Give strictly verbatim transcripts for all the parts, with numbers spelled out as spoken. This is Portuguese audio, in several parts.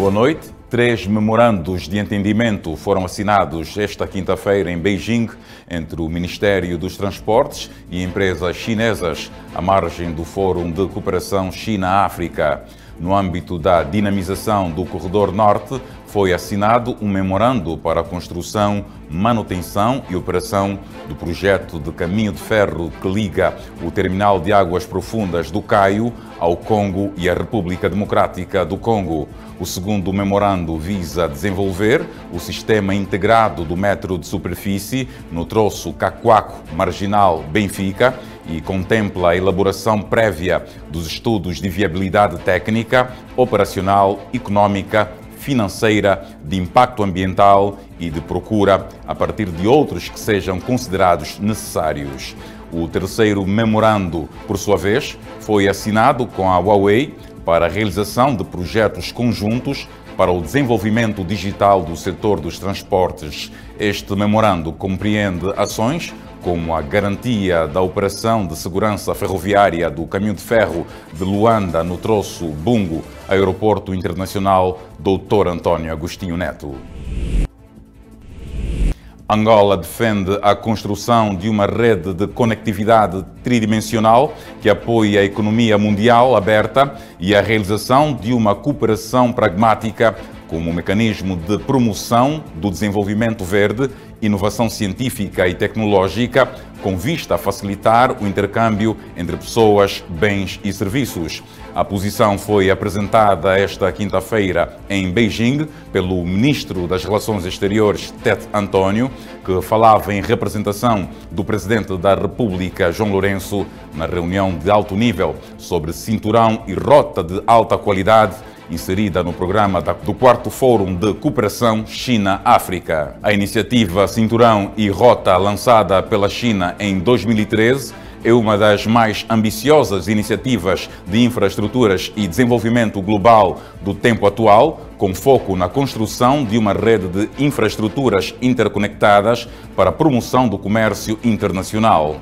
Boa noite. Três memorandos de entendimento foram assinados esta quinta-feira em Beijing entre o Ministério dos Transportes e empresas chinesas, à margem do Fórum de Cooperação China-África. No âmbito da dinamização do Corredor Norte, foi assinado um memorando para a construção, manutenção e operação do projeto de caminho de ferro que liga o terminal de águas profundas do Caio ao Congo e à República Democrática do Congo. O segundo memorando visa desenvolver o sistema integrado do metro de superfície no troço Cacoaco Marginal Benfica e contempla a elaboração prévia dos estudos de viabilidade técnica, operacional, económica, financeira, de impacto ambiental e de procura, a partir de outros que sejam considerados necessários. O terceiro memorando, por sua vez, foi assinado com a Huawei para a realização de projetos conjuntos para o desenvolvimento digital do setor dos transportes. Este memorando compreende ações como a garantia da operação de segurança ferroviária do caminho de ferro de Luanda no troço Bungo, Aeroporto Internacional doutor António Agostinho Neto. Angola defende a construção de uma rede de conectividade tridimensional que apoie a economia mundial aberta e a realização de uma cooperação pragmática como mecanismo de promoção do desenvolvimento verde, inovação científica e tecnológica, com vista a facilitar o intercâmbio entre pessoas, bens e serviços. A posição foi apresentada esta quinta-feira em Beijing pelo Ministro das Relações Exteriores, Tete António, que falava em representação do Presidente da República, João Lourenço, na reunião de alto nível sobre cinturão e rota de alta qualidade inserida no programa do quarto Fórum de Cooperação China-África. A iniciativa Cinturão e Rota, lançada pela China em dois mil e treze, é uma das mais ambiciosas iniciativas de infraestruturas e desenvolvimento global do tempo atual, com foco na construção de uma rede de infraestruturas interconectadas para a promoção do comércio internacional.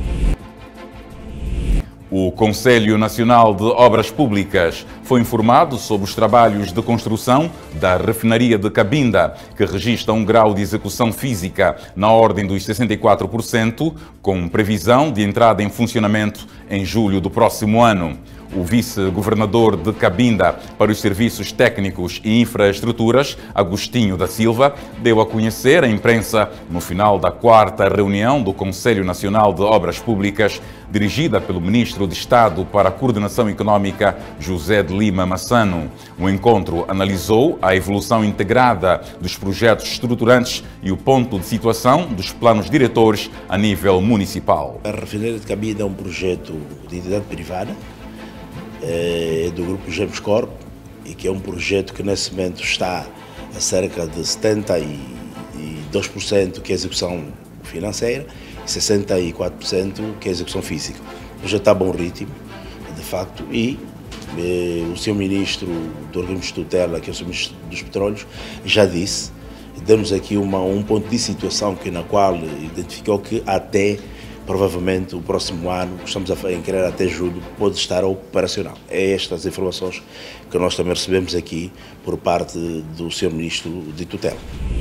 O Conselho Nacional de Obras Públicas foi informado sobre os trabalhos de construção da refinaria de Cabinda, que registra um grau de execução física na ordem dos sessenta e quatro por cento, com previsão de entrada em funcionamento em julho do próximo ano. O vice-governador de Cabinda para os Serviços Técnicos e Infraestruturas, Agostinho da Silva, deu a conhecer à imprensa no final da quarta reunião do Conselho Nacional de Obras Públicas, dirigida pelo Ministro de Estado para a Coordenação Económica, José de Lima Massano. O encontro analisou a evolução integrada dos projetos estruturantes e o ponto de situação dos planos diretores a nível municipal. A refinaria de Cabinda é um projeto de entidade privada, é do grupo Gemscorp, e que é um projeto que nesse momento está a cerca de setenta e dois por cento que é a execução financeira e sessenta e quatro por cento que é a execução física. Já está a bom ritmo, de facto, e eh, o senhor Ministro do Organismo de Tutela, que é o senhor Ministro dos Petróleos, já disse, demos aqui uma, um ponto de situação que, na qual identificou que até provavelmente o próximo ano, estamos a querer até julho, pode estar operacional. É estas informações que nós também recebemos aqui por parte do senhor Ministro de Tutela.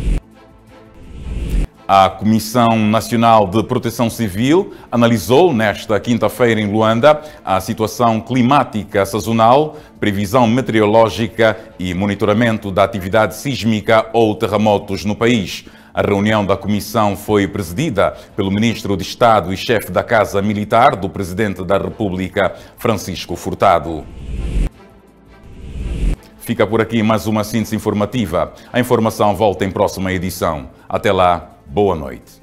A Comissão Nacional de Proteção Civil analisou nesta quinta-feira em Luanda a situação climática sazonal, previsão meteorológica e monitoramento da atividade sísmica ou terremotos no país. A reunião da comissão foi presidida pelo Ministro de Estado e chefe da Casa Militar do Presidente da República, Francisco Furtado. Fica por aqui mais uma síntese informativa. A informação volta em próxima edição. Até lá, boa noite.